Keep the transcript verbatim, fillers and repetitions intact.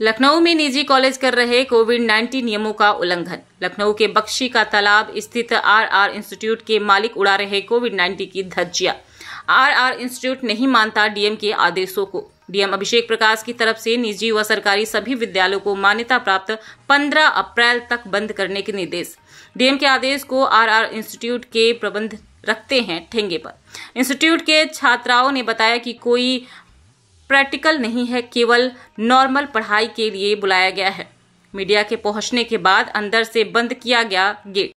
लखनऊ में निजी कॉलेज कर रहे कोविड उन्नीस नियमों का उल्लंघन। लखनऊ के बख्शी का तालाब स्थित आर आर इंस्टीट्यूट के मालिक उड़ा रहे कोविड उन्नीस की धज्जियां। आर आर इंस्टीट्यूट नहीं मानता डीएम के आदेशों को। डीएम अभिषेक प्रकाश की तरफ से निजी व सरकारी सभी विद्यालयों को मान्यता प्राप्त पंद्रह अप्रैल तक बंद करने के निर्देश। डीएम के आदेश को आर आर इंस्टीट्यूट के प्रबंध रखते हैं ठेंगे पर। इंस्टीट्यूट के छात्राओं ने बताया कि कोई प्रैक्टिकल नहीं है, केवल नॉर्मल पढ़ाई के लिए बुलाया गया है। मीडिया के पहुंचने के बाद अंदर से बंद किया गया गेट।